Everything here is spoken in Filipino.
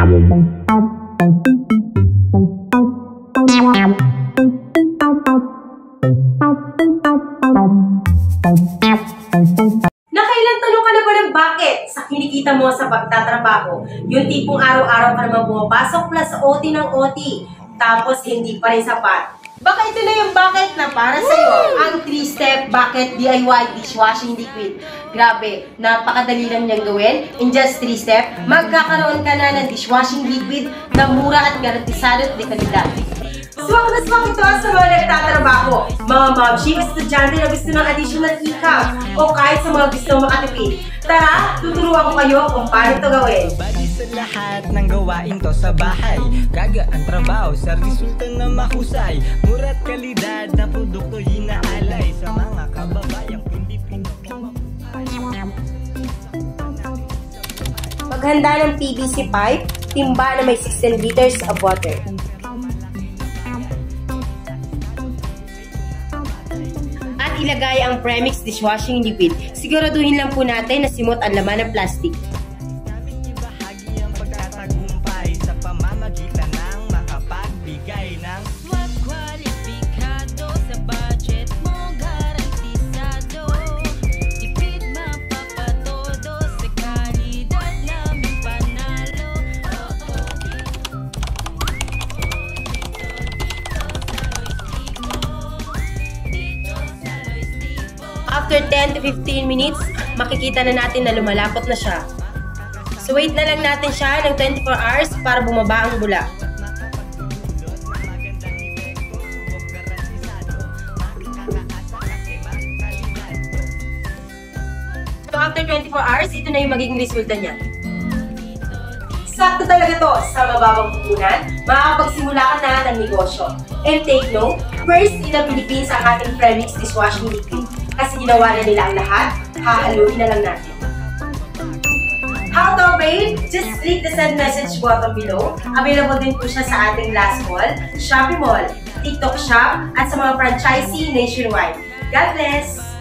Nakailan tanong ka na ba ng bakit sa kinikita mo sa pagtatrabaho? Yung tipong araw-araw ka naman pumapasok plus OT ng OT, tapos hindi pa rin sapat. Baka ito na yung bucket na para sa'yo. Ang 3-step bucket DIY dishwashing liquid. Grabe, napakadali lang niyang gawin. In just 3 step, magkakaroon ka na ng dishwashing liquid na mura at garantisado at de kalidad. Swak na swak ito sa mga nagtatrabaho, mga mamshi, estudyante na gusto ng additional income, o kahit sa mga gusto makatipid. Tara, tuturuan ko kayo kung paano ito gawin. Bali sa lahat ng gawain to sa bahay, gagaan trabaho sa resulta na mahusay, mura at kalidad na produkto hinaalay sa mga kababayang Pilipino. Maghanda ng PVC pipe, timba na may 16 liters of water. At ilagay ang premix dishwashing liquid. Siguraduhin lang po natin na simot ang laman ng plastic. Namin ibahagi ang pagtatagumpay sa pamamagitan ng makapagbigay ng swak kwalipikado sa budget mo garantisado. Tipid mapapatodo sa kalidad namin panalo. After 10 to 15 minutes, makikita na natin na lumalapot na siya. So wait na lang natin siya ng 24 hours para bumaba ang bula. So after 24 hours, ito na yung magiging resulta niya. Sakto talaga to sa mababang puhunan, makakapagsimula ka na ng negosyo. And take note, first in the Philippines ang ating premix dishwashing liquid. Kasi ginawa na nila ang lahat, hahaluin na lang natin. How to obtain? Just click the send message button below. Available din po siya sa ating Last Mall, Shopee Mall, TikTok Shop, at sa mga franchisee nationwide. God bless!